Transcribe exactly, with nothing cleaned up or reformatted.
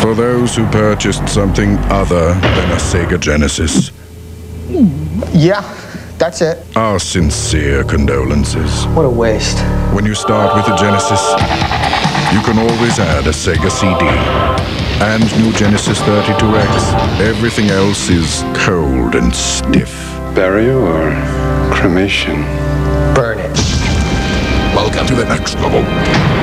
For those who purchased something other than a Sega Genesis. Yeah, that's it. Our sincere condolences. What a waste. When you start with a Genesis, you can always add a Sega C D. And new Genesis thirty-two X. Everything else is cold and stiff. Burial or cremation? Burn it. Welcome to the next level.